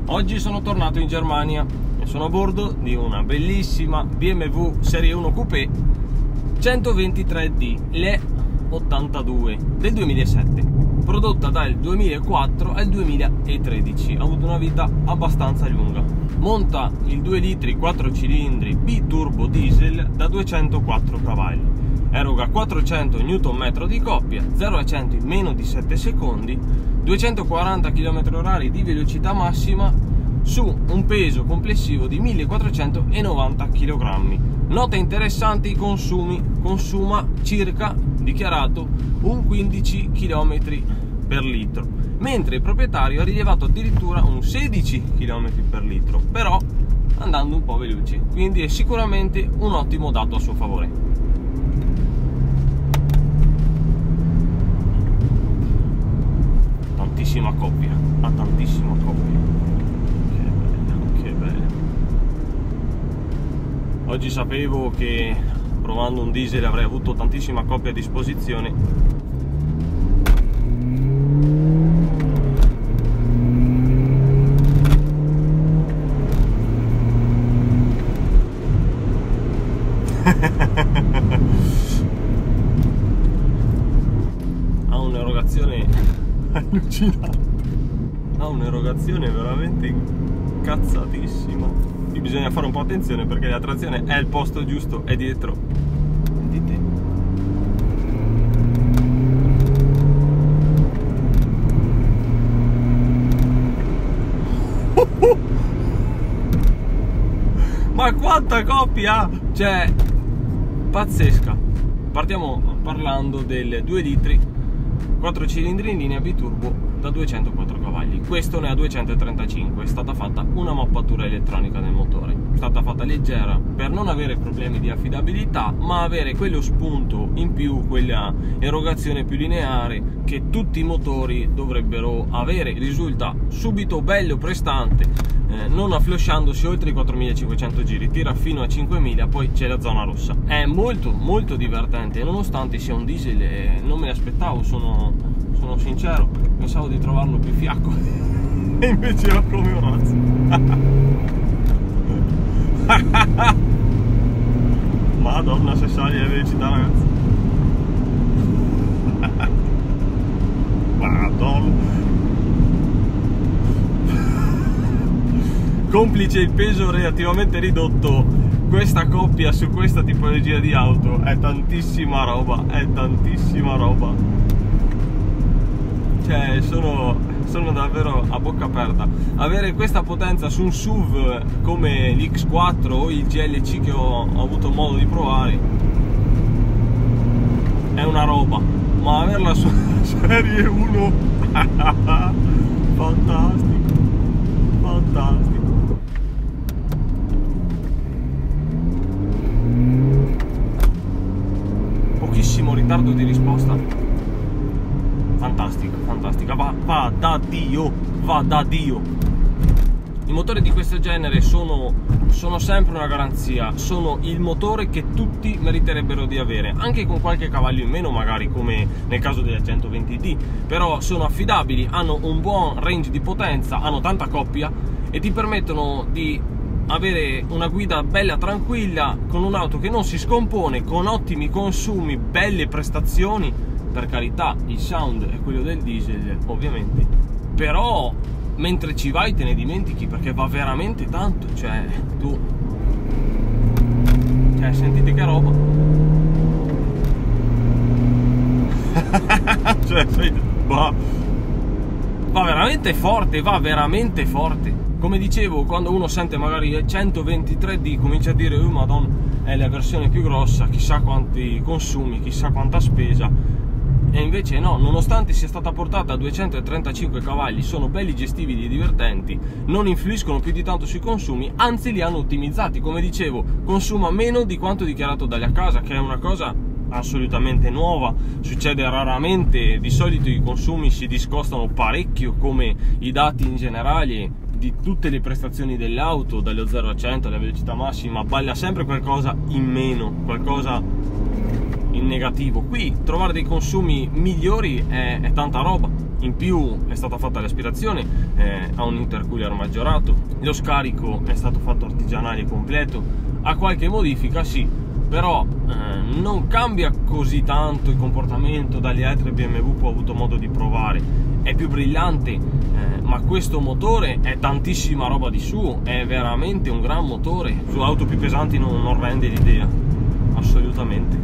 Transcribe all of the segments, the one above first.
Oggi sono tornato in Germania e sono a bordo di una bellissima BMW Serie 1 Coupé 123D Le 82 del 2007, prodotta dal 2004 al 2013. Ha avuto una vita abbastanza lunga. Monta il 2 litri 4 cilindri biturbo diesel da 204 cavalli. Eroga 400 Nm di coppia, 0 a 100 in meno di 7 secondi, 240 km/h di velocità massima su un peso complessivo di 1490 kg. Nota interessante: i consumi, consuma circa, dichiarato, un 15 km per litro, mentre il proprietario ha rilevato addirittura un 16 km per litro, però andando un po' veloci, quindi è sicuramente un ottimo dato a suo favore. Tantissima coppia, ha tantissima coppia. Che bella, che bella. Oggi sapevo che provando un diesel avrei avuto tantissima coppia a disposizione. Ha un'erogazione allucinante, ha un'erogazione veramente incazzatissima. Qui bisogna fare un po' attenzione perché la trazione è al posto giusto, è dietro. Sentite. Ma quanta coppia ha! Cioè, pazzesca. Partiamo parlando del 2 litri 4 cilindri in linea biturbo da 204 cavalli. Questo ne ha 235. È stata fatta una mappatura elettronica del motore, è stata fatta leggera per non avere problemi di affidabilità, ma avere quello spunto in più, quella erogazione più lineare che tutti i motori dovrebbero avere. Risulta subito bello, prestante, non afflosciandosi oltre i 4500 giri, tira fino a 5000, poi c'è la zona rossa. È molto molto divertente, nonostante sia un diesel. Non me l'aspettavo, sono sincero, pensavo di trovarlo più fiacco e invece era come un razzo. Madonna, se sali la velocità, ragazzi. Madonna. Complice il peso relativamente ridotto, questa coppia su questa tipologia di auto è tantissima roba, è tantissima roba. Cioè, sono davvero a bocca aperta. Avere questa potenza su un SUV come l'X4 o il GLC che ho avuto modo di provare è una roba, ma averla su Serie 1 fantastico, fantastico. Pochissimo ritardo di risposta, fantastica, fantastica, va da Dio, va da Dio. I motori di questo genere sono sempre una garanzia, sono il motore che tutti meriterebbero di avere, anche con qualche cavallo in meno magari, come nel caso della 120D, però sono affidabili, hanno un buon range di potenza, hanno tanta coppia e ti permettono di avere una guida bella tranquilla, con un'auto che non si scompone, con ottimi consumi, belle prestazioni. Per carità, il sound è quello del diesel ovviamente, però mentre ci vai te ne dimentichi, perché va veramente tanto. Cioè, sentite che roba. Cioè, va veramente forte, va veramente forte. Come dicevo, quando uno sente magari 123D comincia a dire madonna, è la versione più grossa, chissà quanti consumi, chissà quanta spesa. E invece no, nonostante sia stata portata a 235 cavalli, sono belli, gestibili e divertenti, non influiscono più di tanto sui consumi, anzi li hanno ottimizzati. Come dicevo, consuma meno di quanto dichiarato dalle a casa, che è una cosa assolutamente nuova, succede raramente. Di solito i consumi si discostano parecchio, come i dati in generale di tutte le prestazioni dell'auto, dallo 0 a 100, alla velocità massima, balla sempre qualcosa in meno, qualcosa in negativo. Qui trovare dei consumi migliori è tanta roba. In più è stata fatta l'aspirazione, ha un intercooler maggiorato, lo scarico è stato fatto artigianale completo, ha qualche modifica sì, però non cambia così tanto il comportamento dalle altre BMW che ho avuto modo di provare. È più brillante, ma questo motore è tantissima roba di suo, è veramente un gran motore. Su auto più pesanti non rende l'idea, assolutamente.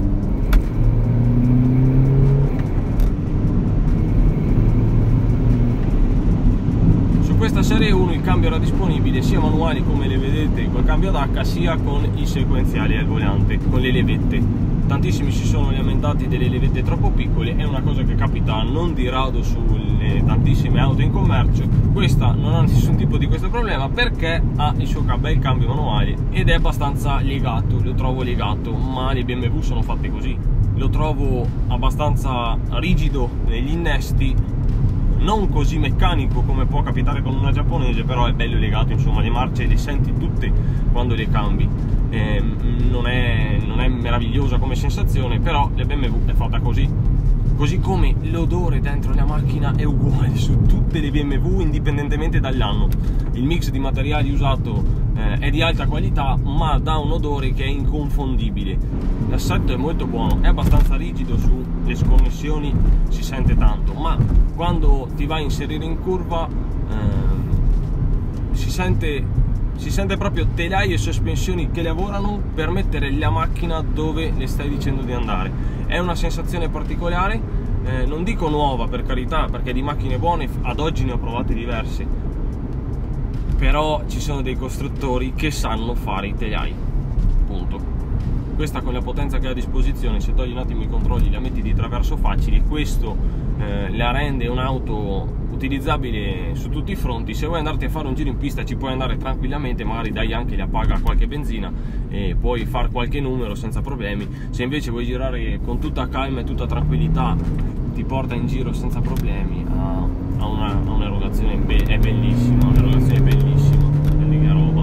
Questa serie 1 il cambio era disponibile sia manuali, come le vedete col cambio ad H, sia con i sequenziali al volante, con le levette. Tantissimi si sono lamentati delle levette troppo piccole, è una cosa che capita non di rado sulle tantissime auto in commercio. Questa non ha nessun tipo di questo problema perché ha il suo bel cambio manuale ed è abbastanza legato, lo trovo legato, ma le BMW sono fatte così. Lo trovo abbastanza rigido negli innesti, non così meccanico come può capitare con una giapponese, però è bello legato, insomma le marce le senti tutte quando le cambi. Non è meravigliosa come sensazione, però la BMW è fatta così. Così come l'odore dentro la macchina è uguale su tutte le BMW indipendentemente dall'anno. Il mix di materiali usato è di alta qualità, ma dà un odore che è inconfondibile. L'assetto è molto buono, è abbastanza rigido, sulle sconnessioni si sente tanto, ma quando ti vai a inserire in curva si sente proprio telai e sospensioni che lavorano per mettere la macchina dove le stai dicendo di andare. È una sensazione particolare, non dico nuova per carità, perché di macchine buone ad oggi ne ho provate diverse, però ci sono dei costruttori che sanno fare i telai, punto. Questa, con la potenza che ha a disposizione, se togli un attimo i controlli, la metti di traverso facili, questo la rende un'auto utilizzabile su tutti i fronti. Se vuoi andarti a fare un giro in pista ci puoi andare tranquillamente, magari dai anche la paga a qualche benzina e puoi fare qualche numero senza problemi. Se invece vuoi girare con tutta calma e tutta tranquillità, ti porta in giro senza problemi, ha un'erogazione è bellissima, un'erogazione bellissima, che roba.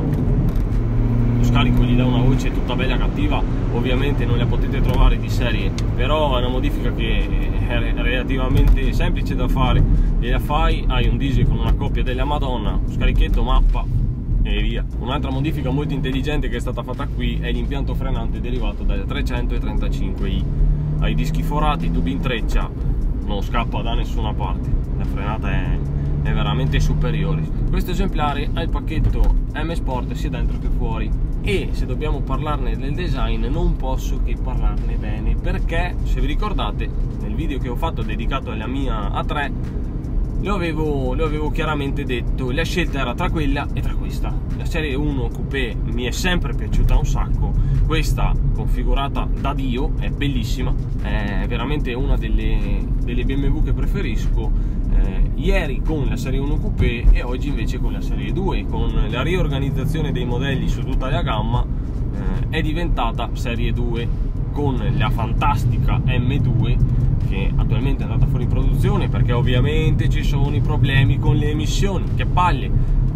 Lo scarico gli dà una voce tutta bella cattiva, ovviamente non la potete trovare di serie, però è una modifica che è relativamente semplice da fare, e la fai, hai un diesel con una coppia della Madonna, scarichetto, mappa e via. Un'altra modifica molto intelligente che è stata fatta qui è l'impianto frenante derivato dal 335i. Ha i dischi forati, tubi in treccia, non scappa da nessuna parte, la frenata è veramente superiore. Questo esemplare ha il pacchetto M Sport sia dentro che fuori, e se dobbiamo parlarne del design non posso che parlarne bene, perché se vi ricordate nel video che ho fatto dedicato alla mia A3 lo avevo chiaramente detto, la scelta era tra quella e tra questa. La serie 1 Coupé mi è sempre piaciuta un sacco, questa configurata da Dio è bellissima, è veramente una delle BMW che preferisco. Ieri con la serie 1 Coupé e oggi invece con la serie 2, con la riorganizzazione dei modelli su tutta la gamma, è diventata serie 2 con la fantastica M2 che attualmente è andata fuori produzione perché ovviamente ci sono i problemi con le emissioni, che palle,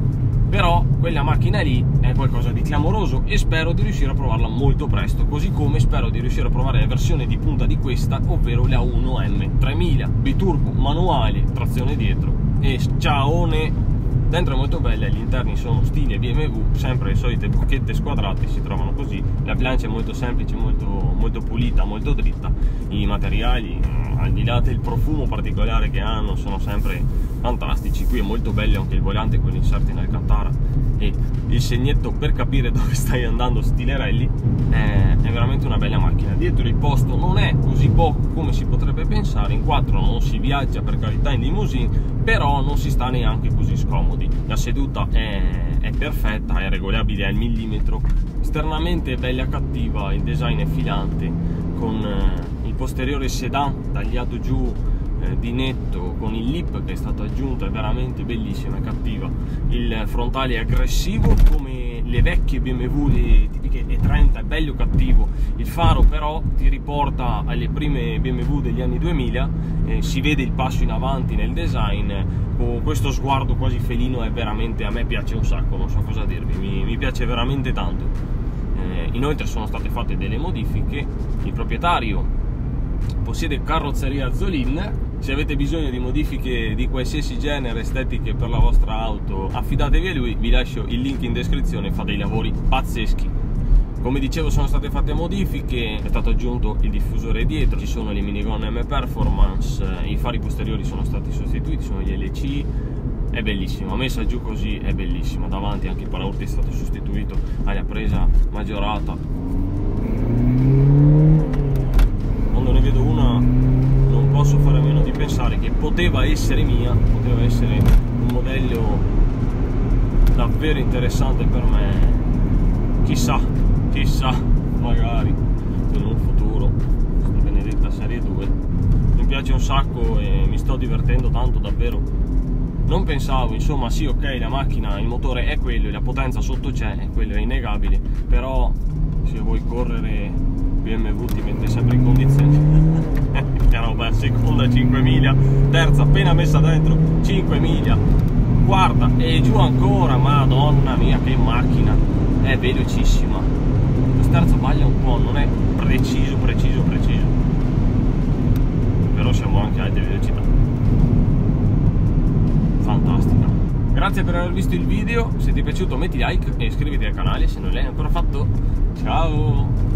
però quella macchina lì è qualcosa di clamoroso e spero di riuscire a provarla molto presto, così come spero di riuscire a provare la versione di punta di questa, ovvero la 1M 3000 biturbo manuale, trazione dietro e ciaone. Dentro è molto bella, gli interni sono stile BMW, sempre le solite bocchette squadrate, si trovano così, la plancia è molto semplice, molto pulita, molto dritta, i materiali, al di là del profumo particolare che hanno, sono sempre fantastici. Qui è molto bello anche il volante con gli inserti in Alcantara e il segnetto per capire dove stai andando stile rally. È veramente una bella macchina. Dietro il posto non è così poco come si potrebbe pensare, in 4 non si viaggia per carità in limousine, però non si sta neanche così scomodi. La seduta è perfetta, è regolabile al millimetro, esternamente è bella cattiva, il design è filante, con il posteriore sedan tagliato giù di netto, con il lip che è stato aggiunto, è veramente bellissima e cattiva. Il frontale è aggressivo come le vecchie BMW, le tipiche E30, è bello cattivo. Il faro però ti riporta alle prime BMW degli anni 2000, si vede il passo in avanti nel design, con questo sguardo quasi felino, è veramente, a me piace un sacco, non so cosa dirvi, mi piace veramente tanto. Inoltre sono state fatte delle modifiche, il proprietario possiede carrozzeria Zolin. Se avete bisogno di modifiche di qualsiasi genere, estetiche per la vostra auto, affidatevi a lui, vi lascio il link in descrizione, fa dei lavori pazzeschi. Come dicevo, sono state fatte modifiche, è stato aggiunto il diffusore dietro, ci sono le minigun M Performance, i fari posteriori sono stati sostituiti, sono gli LC, è bellissimo, messa giù così è bellissima. Davanti anche il paraurti è stato sostituito, aria presa maggiorata. Quando ne vedo una non posso fare a meno di pensare che poteva essere mia, poteva essere un modello davvero interessante per me. Chissà, magari in un futuro, questa benedetta serie 2 mi piace un sacco e mi sto divertendo tanto, davvero. Non pensavo, insomma, sì, ok, la macchina, il motore è quello e la potenza sotto c'è, quello è innegabile, però se vuoi correre BMW ti mette sempre in condizioni. Che roba, seconda 5 miglia, terza appena messa dentro 5 miglia, quarta e giù ancora, madonna mia che macchina, è velocissima. Questo terzo baglia un po', non è preciso, però siamo anche a alte velocità. Fantastica. Grazie per aver visto il video, se ti è piaciuto metti like e iscriviti al canale se non l'hai ancora fatto. Ciao!